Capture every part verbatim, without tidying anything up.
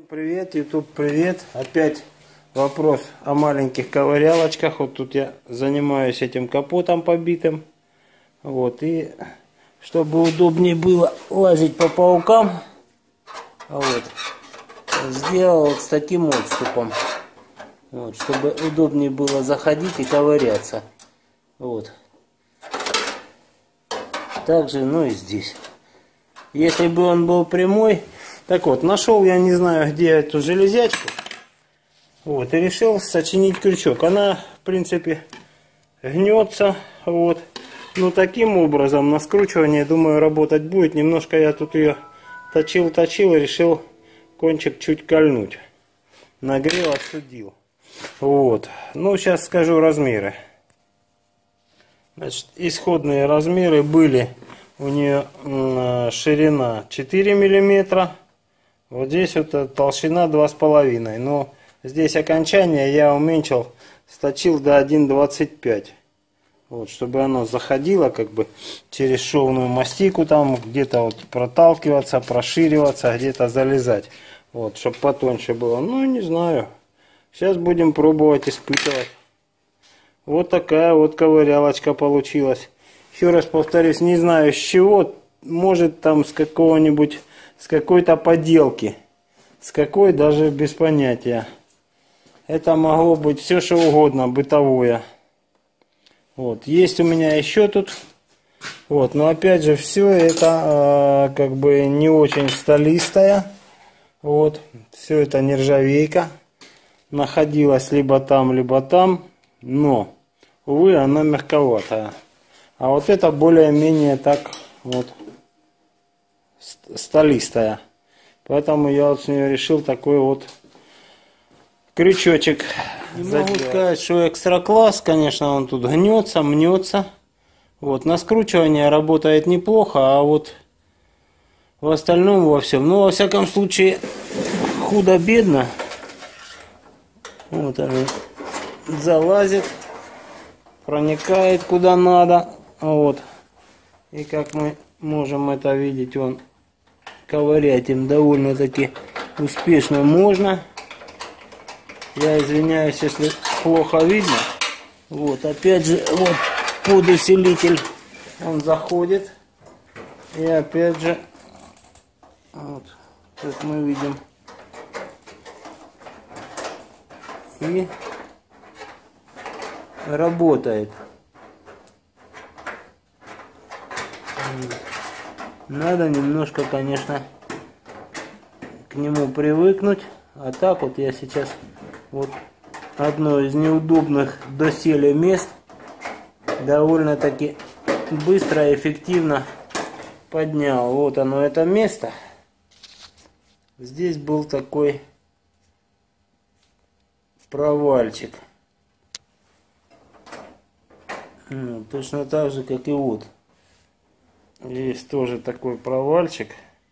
Привет, YouTube, привет. Опять вопрос о маленьких ковырялочках. Вот тут я занимаюсь этим капотом побитым. Вот, и чтобы удобнее было лазить по паукам, вот, сделал вот с таким отступом. Вот, чтобы удобнее было заходить и ковыряться. Вот. Также, ну и здесь. Если бы он был прямой. Так вот, нашел я не знаю где эту железячку. Вот, и решил сочинить крючок. Она, в принципе, гнется. Вот. Ну, таким образом на скручивание, думаю, работать будет. Немножко я тут ее точил-точил и решил кончик чуть кольнуть. Нагрел, отсудил. Вот. Ну, сейчас скажу размеры. Значит, исходные размеры были у нее ширина четыре миллиметра. Вот здесь вот толщина два с половиной. Но здесь окончание я уменьшил, сточил до один двадцать пять. Вот, чтобы оно заходило как бы через шовную мастику, там где-то вот проталкиваться, прошириваться, где-то залезать. Вот, чтобы потоньше было. Ну, не знаю. Сейчас будем пробовать, испытывать. Вот такая вот ковырялочка получилась. Еще раз повторюсь, не знаю с чего. Может там с какого-нибудь, с какой-то поделки. С какой, даже без понятия. Это могло быть все что угодно, бытовое. Вот, есть у меня еще тут. Вот, но опять же, все это э, как бы не очень сталистая. Вот, все это нержавейка. Находилась либо там, либо там. Но, увы, она мягковатая. А вот это более-менее так вот сталистая. Поэтому я вот с нее решил такой вот крючочек. Не могу сказать, что экстра класс, конечно, он тут гнется, мнется. Вот, на скручивание работает неплохо, а вот в остальном во всем. Ну, во всяком случае, худо-бедно. Вот он залазит, проникает куда надо. Вот. И как мы можем это видеть, он ковырять им довольно-таки успешно можно. Я извиняюсь, если плохо видно. Вот, опять же, вот подусилитель, он заходит. И опять же, вот, как мы видим. И работает. Надо немножко, конечно, к нему привыкнуть. А так вот я сейчас вот одно из неудобных доселе мест довольно-таки быстро и эффективно поднял. Вот оно, это место. Здесь был такой провальчик. Точно так же, как и вот. Есть тоже такой провальчик.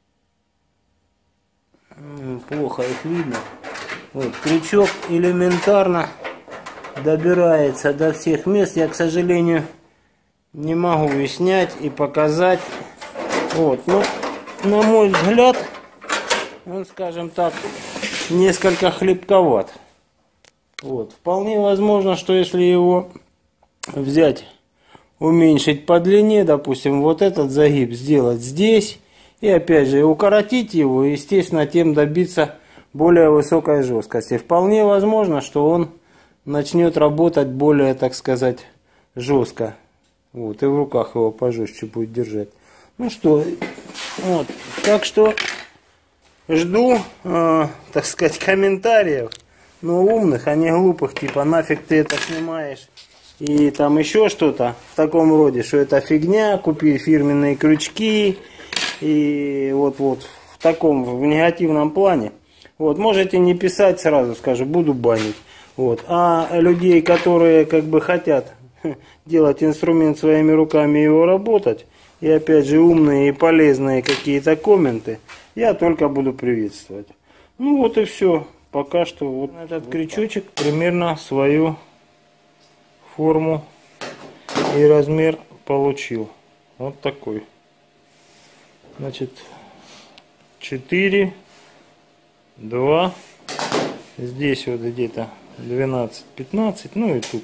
Плохо их видно. Вот, крючок элементарно добирается до всех мест. Я, к сожалению, не могу и снять, и показать. Вот, но, на мой взгляд, он, скажем так, несколько хлипковат. Вот, вполне возможно, что если его взять, уменьшить по длине, допустим, вот этот загиб сделать здесь, и опять же укоротить его, естественно, тем добиться более высокой жесткости. Вполне возможно, что он начнет работать более, так сказать, жестко. Вот, и в руках его пожестче будет держать. Ну что, вот, так что жду, э, так сказать, комментариев, но умных, а не глупых, типа нафиг ты это снимаешь. И там еще что-то в таком роде, что это фигня, купи фирменные крючки. И вот-вот в таком, в негативном плане. Вот, можете не писать сразу, скажу, буду банить. Вот. А людей, которые как бы хотят делать инструмент своими руками и его работать, и опять же умные и полезные какие-то комменты, я только буду приветствовать. Ну вот и все. Пока что вот этот крючочек примерно свою форму и размер получил. Вот такой. Значит, четыре два. Здесь вот где-то двенадцать-пятнадцать. Ну и тут.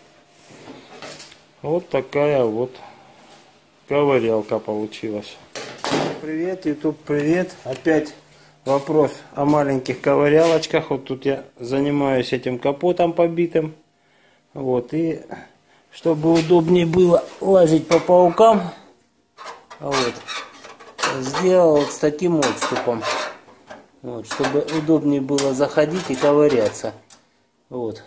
Вот такая вот ковырялка получилась. Привет, YouTube, привет. Опять вопрос о маленьких ковырялочках. Вот тут я занимаюсь этим капотом побитым. Вот, и чтобы удобнее было лазить по паукам, вот, сделал вот с таким отступом. Вот, чтобы удобнее было заходить и ковыряться. Вот.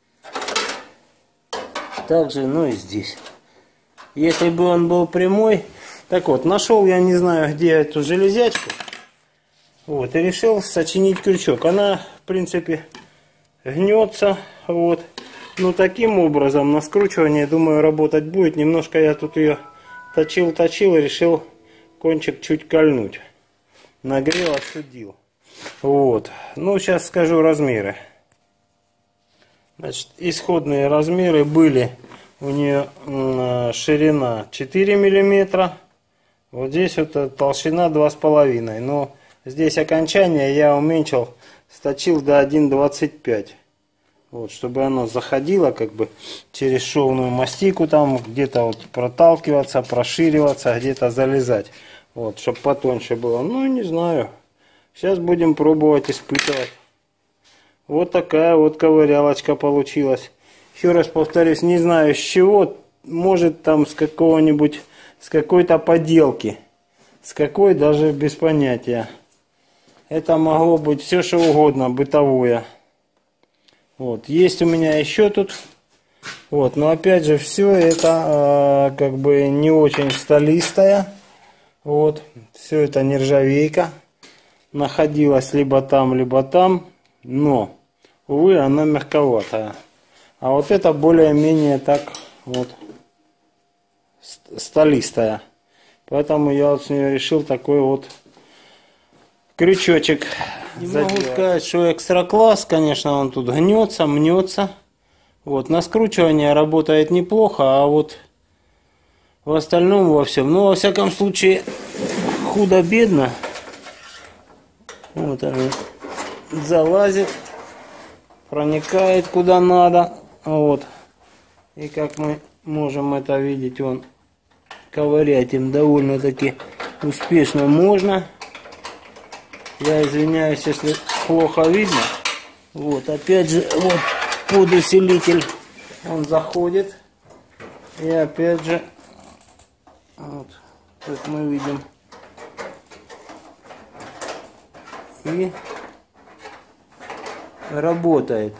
Также, ну и здесь. Если бы он был прямой. Так вот, нашел я не знаю где эту железячку. Вот, и решил сочинить крючок. Она, в принципе, гнется. Вот. Ну, таким образом на скручивание, думаю, работать будет. Немножко я тут ее точил-точил и решил кончик чуть кольнуть. Нагрел, отсудил. Вот. Ну, сейчас скажу размеры. Значит, исходные размеры были у нее ширина четыре миллиметра. Вот здесь вот толщина два с половиной. Но здесь окончание я уменьшил, сточил до один двадцать пять. Вот, чтобы оно заходило как бы через шовную мастику, там где-то вот проталкиваться, прошириваться, где-то залезать. Вот, чтобы потоньше было. Ну, не знаю. Сейчас будем пробовать испытывать. Вот такая вот ковырялочка получилась. Еще раз повторюсь, не знаю с чего. Может там с какого-нибудь, с какой-то поделки. С какой, даже без понятия. Это могло быть все что угодно, бытовое. Вот, есть у меня еще тут. Вот, но опять же, все это э, как бы не очень сталистая. Вот, все это нержавейка. Находилась либо там, либо там. Но, увы, она мягковатая. А вот это более-менее так вот сталистая. Поэтому я вот с нее решил такой вот крючочек. Не могу сказать, что экстра класс, конечно, он тут гнется, мнется. Вот, на скручивание работает неплохо, а вот в остальном во всем. Ну, во всяком случае, худо-бедно. Вот он залазит, проникает куда надо. Вот. И как мы можем это видеть, он ковырять им довольно-таки успешно можно. Я извиняюсь, если плохо видно. Вот, опять же, вот под усилитель он заходит. И опять же, вот, как мы видим. И работает.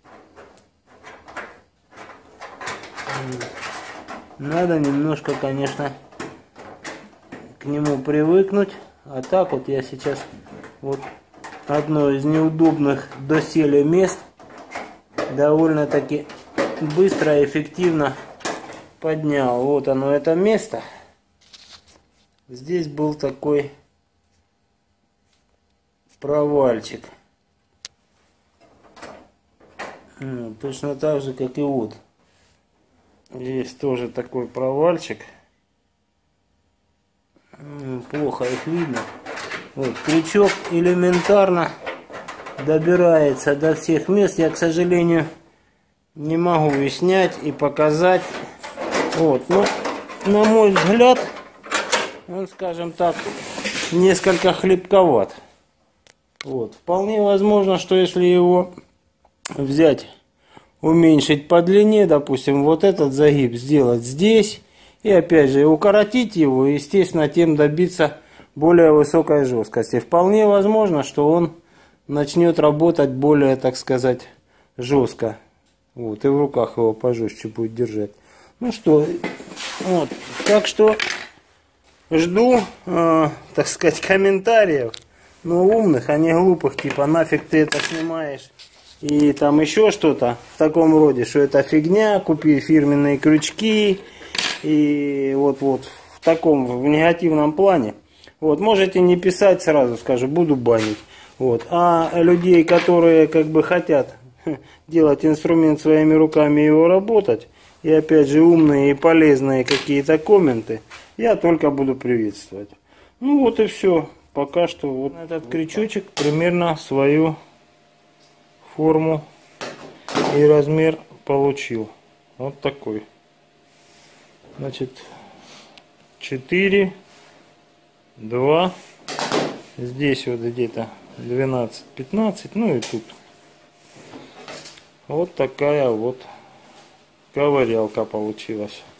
Надо немножко, конечно, к нему привыкнуть. А так вот я сейчас вот одно из неудобных доселе мест довольно-таки быстро и эффективно поднял. Вот оно, это место. Здесь был такой провальчик. Точно так же, как и вот. Здесь тоже такой провальчик. Плохо их видно. Вот, крючок элементарно добирается до всех мест. Я, к сожалению, не могу и снять, и показать. Вот, но, на мой взгляд, он, скажем так, несколько хлипковат. Вот, вполне возможно, что если его взять, уменьшить по длине, допустим, вот этот загиб сделать здесь, и опять же укоротить его, естественно, тем добиться более высокой жесткости. Вполне возможно, что он начнет работать более, так сказать, жестко. Вот, и в руках его пожестче будет держать. Ну что, вот, так что жду, э, так сказать, комментариев, но умных, а не глупых, типа нафиг ты это снимаешь. И там еще что-то в таком роде, что это фигня, купи фирменные крючки. И вот-вот в таком, в негативном плане. Вот, можете не писать сразу, скажу, буду банить. Вот. А людей, которые как бы хотят делать инструмент своими руками и его работать, и опять же умные и полезные какие-то комменты, я только буду приветствовать. Ну вот и все. пока что вот этот крючочек примерно свою форму и размер получил. Вот такой. Значит, четыре, два, здесь вот где-то двенадцать-пятнадцать, ну и тут. Вот такая вот ковырялка получилась.